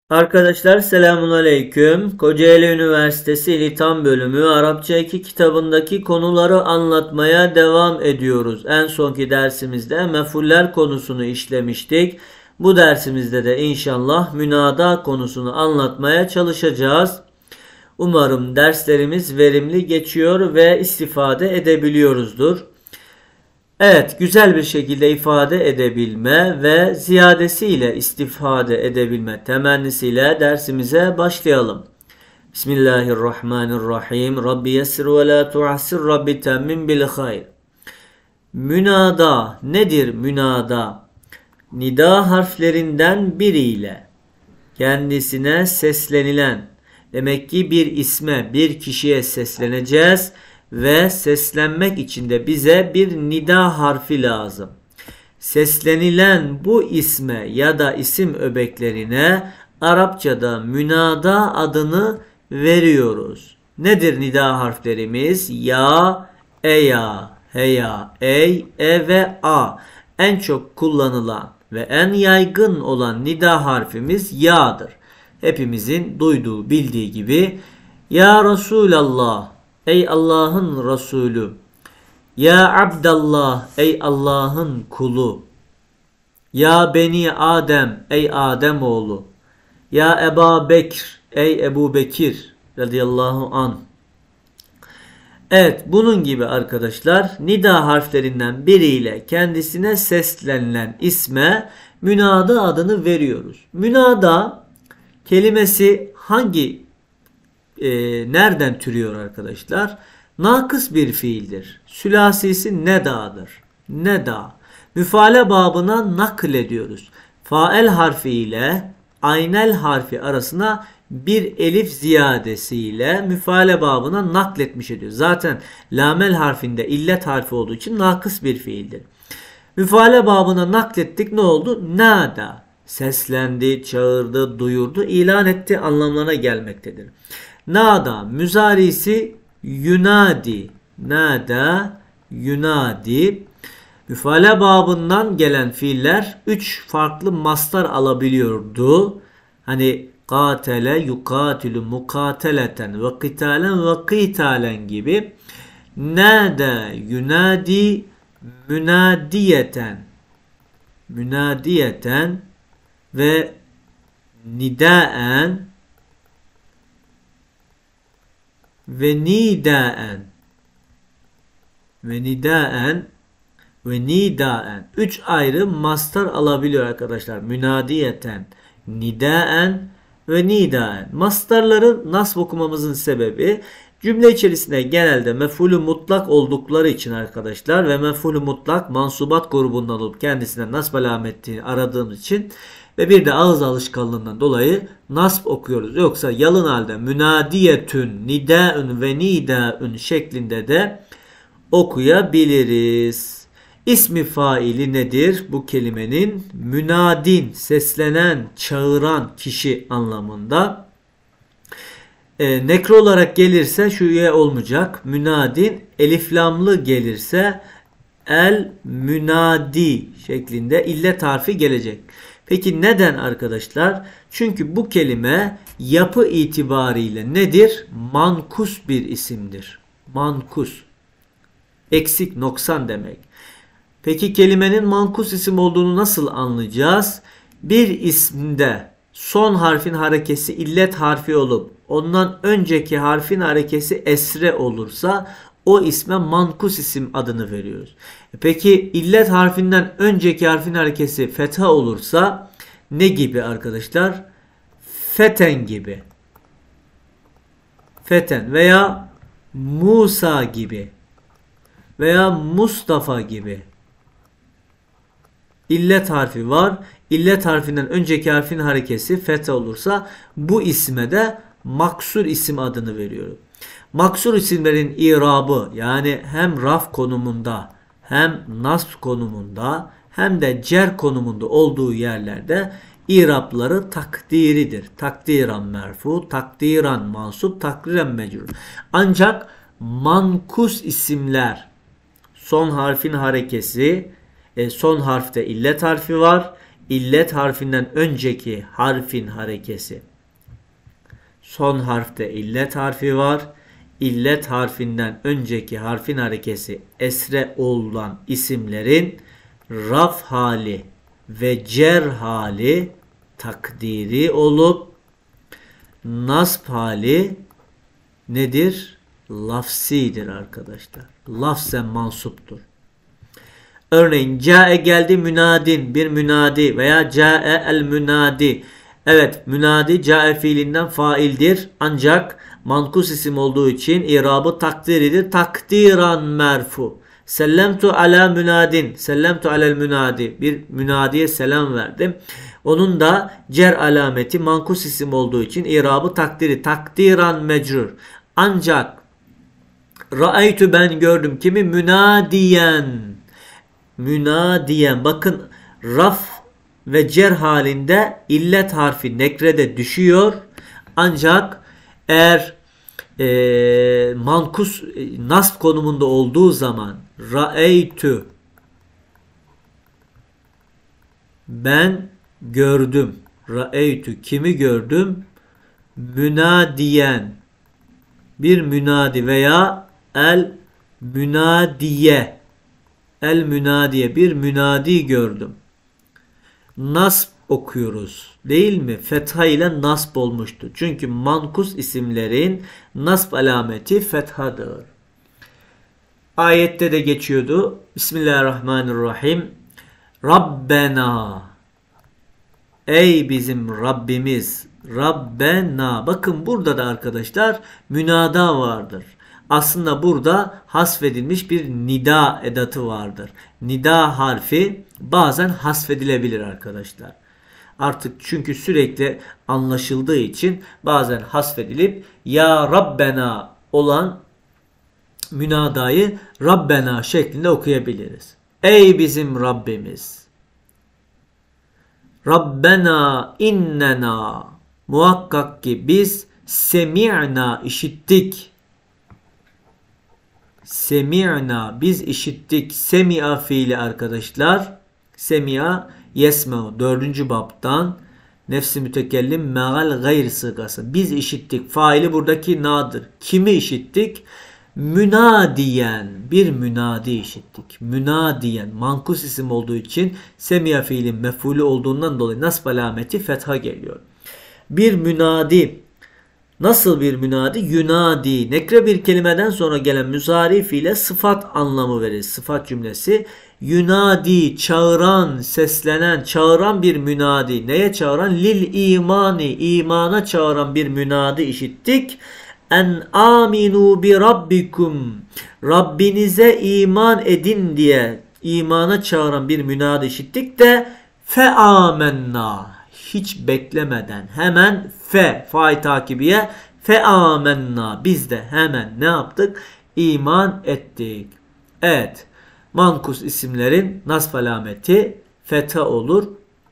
Arkadaşlar selamun aleyküm. Kocaeli Üniversitesi İlitan Bölümü Arapça 2 kitabındaki konuları anlatmaya devam ediyoruz. En sonki dersimizde mefuller konusunu işlemiştik. Bu dersimizde de inşallah münada konusunu anlatmaya çalışacağız. Umarım derslerimiz verimli geçiyor ve istifade edebiliyoruzdur. Evet, güzel bir şekilde ifade edebilme ve ziyadesiyle istifade edebilme temennisiyle dersimize başlayalım. Bismillahirrahmanirrahim. Rabbi yessir ve la tuassir. Rabbi temmin bil hayr. Münada nedir münada? Nida harflerinden biriyle kendisine seslenilen, demek ki bir isme, bir kişiye sesleneceğiz ve seslenmek için de bize bir nida harfi lazım. Seslenilen bu isme ya da isim öbeklerine Arapçada münada adını veriyoruz. Nedir nida harflerimiz? Ya, eya, heya, ey, e ve a. En çok kullanılan ve en yaygın olan nida harfimiz ya'dır. Hepimizin duyduğu, bildiği gibi ya Resulallah, ey Allah'ın Resulü. Ya Abdallah, ey Allah'ın kulu. Ya Beni Adem, ey Adem oğlu. Ya Eba Bekir, ey Ebu Bekir radıyallahu anh. Evet, bunun gibi arkadaşlar nida harflerinden biriyle kendisine seslenilen isme münada adını veriyoruz. Münada kelimesi nereden türüyor arkadaşlar? Nakıs bir fiildir. Sülasisi neda'dır. Neda. Müfale babına naklediyoruz. Fael harfi ile aynel harfi arasına bir elif ziyadesiyle müfale babına nakletmiş ediyor. Zaten lamel harfinde illet harfi olduğu için nakıs bir fiildir. Müfale babına naklettik, ne oldu? Nada. Seslendi, çağırdı, duyurdu, ilan etti anlamlarına gelmektedir. Nada müzarisi yunadi. Nada yunadi. Müfale babından gelen fiiller 3 farklı mastar alabiliyordu. Hani katele, yukatilu, mukateleten ve kitalen ve kitalen gibi. Nada yunadi münadiyeten. Münadiyeten ve nidaen ve nidaen ve nidaen ve nidaen 3 ayrı mastar alabiliyor arkadaşlar. Münadiyeten, nidaen ve nidaen. Mastarları nasb okumamızın sebebi cümle içerisinde genelde mef'ulü mutlak oldukları için arkadaşlar ve mef'ulü mutlak mansubat grubundan olup kendisine nasb alametini aradığımız için ve bir de ağız alışkanlığından dolayı nasb okuyoruz. Yoksa yalın halde münadiyetün, nidaün ve nidaün şeklinde de okuyabiliriz. İsmi faili nedir bu kelimenin? Münadin, seslenen, çağıran kişi anlamında. Nekro olarak gelirse şu ye olmayacak. Münadin eliflamlı gelirse el münadi şeklinde illet harfi gelecek. Peki neden arkadaşlar? Çünkü bu kelime yapı itibariyle nedir? Mankus bir isimdir. Mankus. Eksik, noksan demek. Peki kelimenin mankus isim olduğunu nasıl anlayacağız? Bir isimde son harfin harekesi illet harfi olup ondan önceki harfin harekesi esre olursa o isme mankus isim adını veriyoruz. Peki illet harfinden önceki harfin harekesi fetha olursa ne gibi arkadaşlar? Feten gibi. Feten veya Musa gibi veya Mustafa gibi. İllet harfi var. İllet harfinden önceki harfin harekesi fetha olursa bu isme de maksur isim adını veriyoruz. Maksur isimlerin irabı yani hem raf konumunda hem nasb konumunda hem de cer konumunda olduğu yerlerde irapları takdiridir. Takdiran merfu, takdiran mansup, takdiren mecrur. Ancak mankus isimler son harfin harekesi, son harfte illet harfi var. illet harfinden önceki harfin harekesi. Son harfte illet harfi var. İllet harfinden önceki harfin harekesi esre olan isimlerin raf hali ve cer hali takdiri olup nasb hali nedir? Lafsidir arkadaşlar. Lafzen mansuptur. Örneğin ca'e geldi münadin, bir münadi veya ca'e el münadi. Evet, münadi ca'e fiilinden faildir. Ancak mankus isim olduğu için irabı takdiridir. Takdiran merfu. Sellemtu ala münadin. Sellemtu alel münadi. Bir münadiye selam verdim. Onun da cer alameti mankus isim olduğu için irabı takdiri. Takdiran mecrur. Ancak ra'aytu ben gördüm. Kimi? Münadiyen. Münadiyen. Bakın raf ve cer halinde illet harfi nekrede düşüyor. Ancak eğer mankus nasb konumunda olduğu zaman ra'eytü ben gördüm. Ra'eytü kimi gördüm? Münadiyen bir münadi veya el münadiye el münadiye bir münadi gördüm. Nasb okuyoruz. Değil mi? Fetha ile nasb olmuştu. Çünkü mankus isimlerin nasb alameti fethadır. Ayette de geçiyordu. Bismillahirrahmanirrahim. Rabbena. Ey bizim Rabbimiz. Rabbena. Bakın burada da arkadaşlar münada vardır. Aslında burada hasfedilmiş bir nida edatı vardır. Nida harfi bazen hasfedilebilir arkadaşlar. Artık çünkü sürekli anlaşıldığı için bazen hasfedilip ya Rabbena olan münadayı Rabbena şeklinde okuyabiliriz. Ey bizim Rabbimiz. Rabbena innena muhakkak ki biz semi'na işittik. Semi'na biz işittik. Semi'a fiili arkadaşlar. Semi'a yesme'u 4. babtan nefsi mütekellim me'al gayr sıgası. Biz işittik. Faili buradaki na'dır. Kimi işittik? Münadiyen. Bir münadi işittik. Münadiyen. Mankus isim olduğu için semi'a fiilin mef'ulü olduğundan dolayı nasb alameti fetha geliyor. Bir münadi. Nasıl bir münadi? Yunadi. Nekre bir kelimeden sonra gelen müzari fiile sıfat anlamı verir. Sıfat cümlesi. Yunadi, çağıran, seslenen, çağıran bir münadi. Neye çağıran? Lil imani, imana çağıran bir münadi işittik. En aminu bi rabbikum. Rabbinize iman edin diye imana çağıran bir münadi işittik de fe amennâ. Hiç beklemeden hemen fa'i takibiye fe amennâ. Biz de hemen ne yaptık? İman ettik. Evet. Mankus isimlerin nasb alameti fetha olur.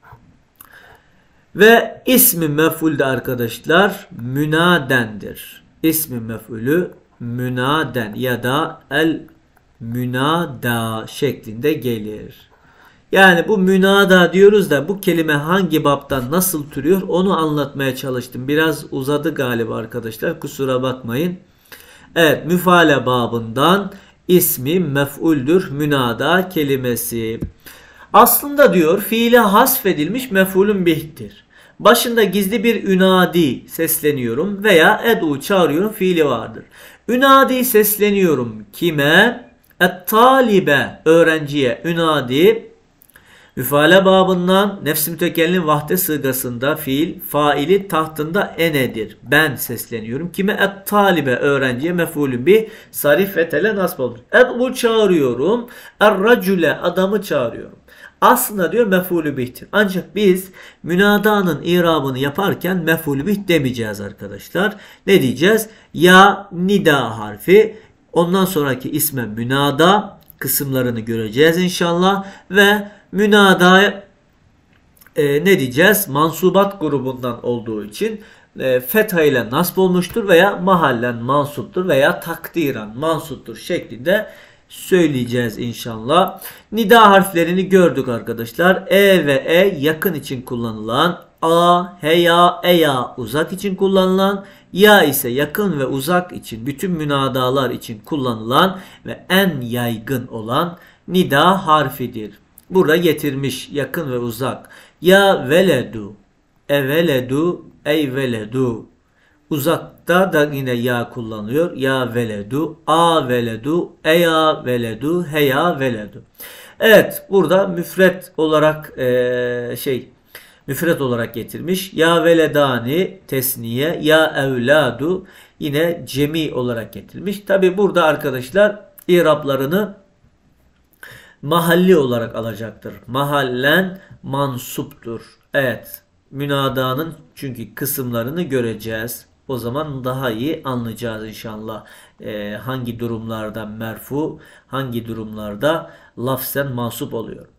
Ve ismi mef'ul de arkadaşlar münadendir. İsmi mef'ulü münaden ya da el münada şeklinde gelir. Yani bu münada diyoruz da bu kelime hangi baptan nasıl türüyor onu anlatmaya çalıştım. Biraz uzadı galiba arkadaşlar, kusura bakmayın. Evet, müfale babından ismi mef'uldür münada kelimesi. Aslında diyor fiile hasfedilmiş mef'ulün bih'tir. Başında gizli bir ünadi sesleniyorum veya ed'u çağırıyorum fiili vardır. Ünadi sesleniyorum kime? Et-talibe öğrenciye ünadi. Müfale babından nefs-i mütekellim vahde sığgasında fiil faili tahtında enedir. Ben sesleniyorum. Kime? Et-talibe öğrenciye mef'ulün bih sarif ve tele nasb olur. Ed'u çağırıyorum. Er-racule adamı çağırıyorum. Aslında diyor mef'ulü bih'tir. Ancak biz münadanın irabını yaparken mef'ulü bih demeyeceğiz arkadaşlar. Ne diyeceğiz? Ya nida harfi, ondan sonraki isme münada kısımlarını göreceğiz inşallah ve münada ne diyeceğiz? Mansubat grubundan olduğu için fetha ile nasb olmuştur veya mahallen mansuptur veya takdiren mansuptur şeklinde söyleyeceğiz inşallah. Nida harflerini gördük arkadaşlar. E ve E yakın için kullanılan, A, heya, eya uzak için kullanılan, ya ise yakın ve uzak için, bütün münadalar için kullanılan ve en yaygın olan nida harfidir. Burada getirmiş yakın ve uzak. Ya veledu, eveledu, ey veledu. Uzakta da yine ya kullanıyor. Ya veledu, a veledu, eya veledu, heya veledu. Evet, burada müfret olarak müfret olarak getirmiş. Ya veledani tesniye, ya evladu yine cemi olarak getirmiş. Tabi burada arkadaşlar iraplarını mahalli olarak alacaktır. Mahallen mansuptur. Evet, münadanın çünkü kısımlarını göreceğiz. O zaman daha iyi anlayacağız inşallah. Hangi durumlarda merfu, hangi durumlarda lafzen mansup oluyor.